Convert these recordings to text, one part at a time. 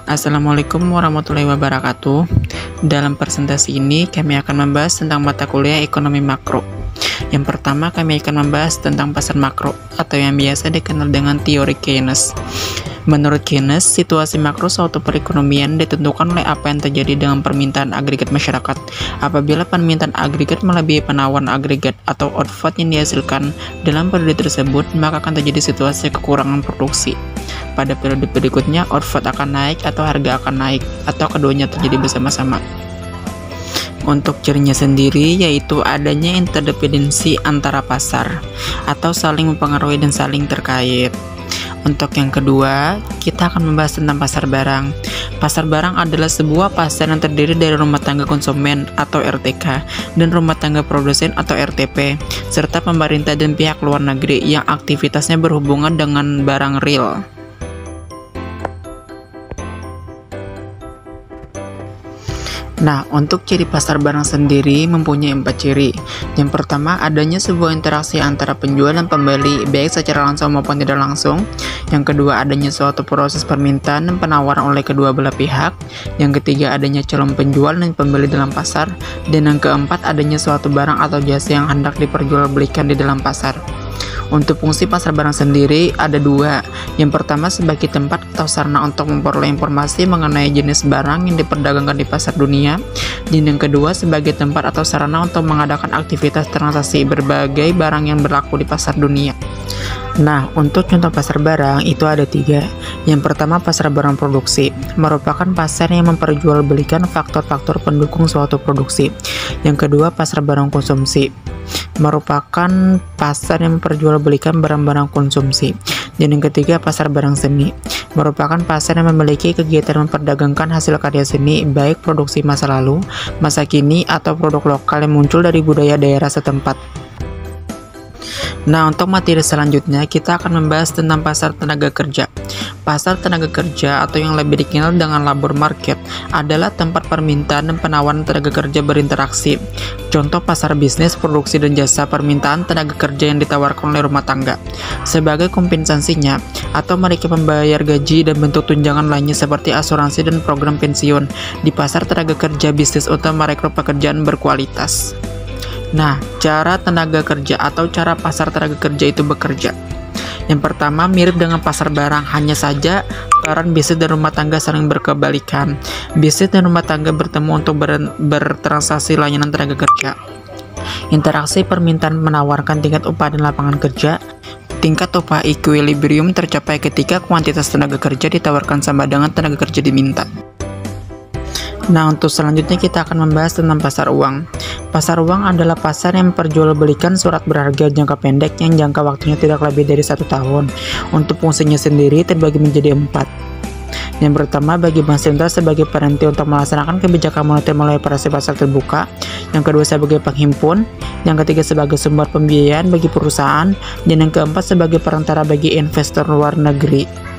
Assalamualaikum warahmatullahi wabarakatuh. Dalam presentasi ini kami akan membahas tentang mata kuliah ekonomi makro. Yang pertama kami akan membahas tentang pasar makro atau yang biasa dikenal dengan teori Keynes. Menurut Keynes, situasi makro suatu perekonomian ditentukan oleh apa yang terjadi dengan permintaan agregat masyarakat. Apabila permintaan agregat melebihi penawaran agregat atau output yang dihasilkan dalam periode tersebut, maka akan terjadi situasi kekurangan produksi. Pada periode berikutnya, output akan naik atau harga akan naik, atau keduanya terjadi bersama-sama. Untuk cirinya sendiri yaitu adanya interdependensi antara pasar atau saling mempengaruhi dan saling terkait. Untuk yang kedua, kita akan membahas tentang pasar barang. Pasar barang adalah sebuah pasar yang terdiri dari rumah tangga konsumen atau RTK dan rumah tangga produsen atau RTP, serta pemerintah dan pihak luar negeri yang aktivitasnya berhubungan dengan barang real. Nah, untuk ciri pasar barang sendiri mempunyai 4 ciri. Yang pertama, adanya sebuah interaksi antara penjual dan pembeli, baik secara langsung maupun tidak langsung. Yang kedua, adanya suatu proses permintaan dan penawaran oleh kedua belah pihak. Yang ketiga, adanya calon penjual dan pembeli dalam pasar. Dan yang keempat, adanya suatu barang atau jasa yang hendak diperjualbelikan di dalam pasar. Untuk fungsi pasar barang sendiri ada 2. Yang pertama sebagai tempat atau sarana untuk memperoleh informasi mengenai jenis barang yang diperdagangkan di pasar dunia. Dan yang kedua sebagai tempat atau sarana untuk mengadakan aktivitas transaksi berbagai barang yang berlaku di pasar dunia. Nah, untuk contoh pasar barang itu ada 3. Yang pertama pasar barang produksi, merupakan pasar yang memperjualbelikan faktor-faktor pendukung suatu produksi. Yang kedua pasar barang konsumsi, merupakan pasar yang memperjualbelikan barang-barang konsumsi. Dan yang ketiga pasar barang seni, merupakan pasar yang memiliki kegiatan memperdagangkan hasil karya seni, baik produksi masa lalu, masa kini, atau produk lokal yang muncul dari budaya daerah setempat. Nah, untuk materi selanjutnya kita akan membahas tentang pasar tenaga kerja. Pasar tenaga kerja atau yang lebih dikenal dengan labor market adalah tempat permintaan dan penawaran tenaga kerja berinteraksi. Contoh pasar bisnis, produksi dan jasa permintaan tenaga kerja yang ditawarkan oleh rumah tangga. Sebagai kompensasinya, atau mereka membayar gaji dan bentuk tunjangan lainnya seperti asuransi dan program pensiun. Di pasar tenaga kerja bisnis untuk merekrut pekerjaan berkualitas. Nah, cara tenaga kerja atau cara pasar tenaga kerja itu bekerja. Yang pertama, mirip dengan pasar barang, hanya saja peran bisnis dan rumah tangga saling berkebalikan. Bisnis dan rumah tangga bertemu untuk bertransaksi layanan tenaga kerja. Interaksi permintaan menawarkan tingkat upah dan lapangan kerja. Tingkat upah equilibrium tercapai ketika kuantitas tenaga kerja ditawarkan sama dengan tenaga kerja diminta. Nah, untuk selanjutnya kita akan membahas tentang pasar uang. Pasar uang adalah pasar yang memperjualbelikan surat berharga jangka pendek yang jangka waktunya tidak lebih dari 1 tahun. Untuk fungsinya sendiri terbagi menjadi 4. Yang pertama, bagi bank sentral sebagai penghenti untuk melaksanakan kebijakan moneter melalui operasi pasar terbuka. Yang kedua, sebagai penghimpun. Yang ketiga, sebagai sumber pembiayaan bagi perusahaan. Dan yang keempat, sebagai perantara bagi investor luar negeri.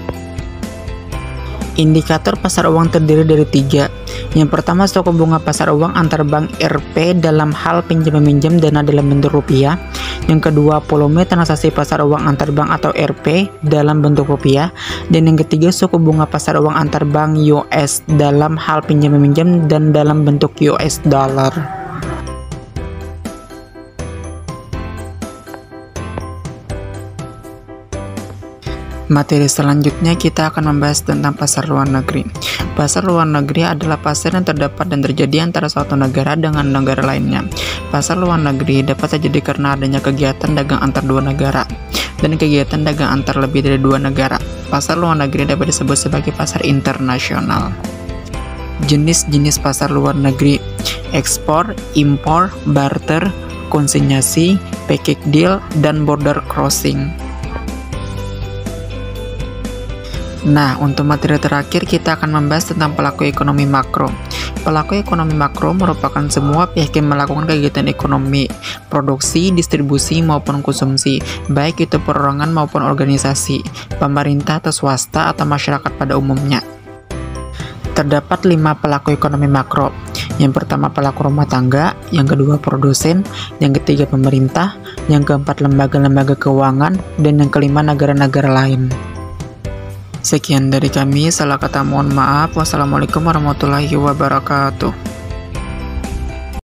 Indikator pasar uang terdiri dari 3. Yang pertama, suku bunga pasar uang antar bank RP dalam hal pinjam-meminjam dana dalam bentuk rupiah. Yang kedua, volume transaksi pasar uang antar bank atau RP dalam bentuk rupiah. Dan yang ketiga, suku bunga pasar uang antar bank US dalam hal pinjam-meminjam dan dalam bentuk US dollar. Materi selanjutnya kita akan membahas tentang pasar luar negeri. Pasar luar negeri adalah pasar yang terdapat dan terjadi antara suatu negara dengan negara lainnya. Pasar luar negeri dapat terjadi karena adanya kegiatan dagang antar 2 negara dan kegiatan dagang antar lebih dari 2 negara. Pasar luar negeri dapat disebut sebagai pasar internasional. Jenis-jenis pasar luar negeri: ekspor, impor, barter, konsinyasi, package deal, dan border crossing. Nah, untuk materi terakhir kita akan membahas tentang pelaku ekonomi makro. Pelaku ekonomi makro merupakan semua pihak yang melakukan kegiatan ekonomi, produksi, distribusi, maupun konsumsi, baik itu perorangan maupun organisasi, pemerintah atau swasta atau masyarakat pada umumnya. Terdapat 5 pelaku ekonomi makro. Yang pertama pelaku rumah tangga, yang kedua produsen, yang ketiga pemerintah, yang keempat lembaga-lembaga keuangan, dan yang kelima negara-negara lain. Sekian dari kami, salah kata mohon maaf. Wassalamualaikum warahmatullahi wabarakatuh.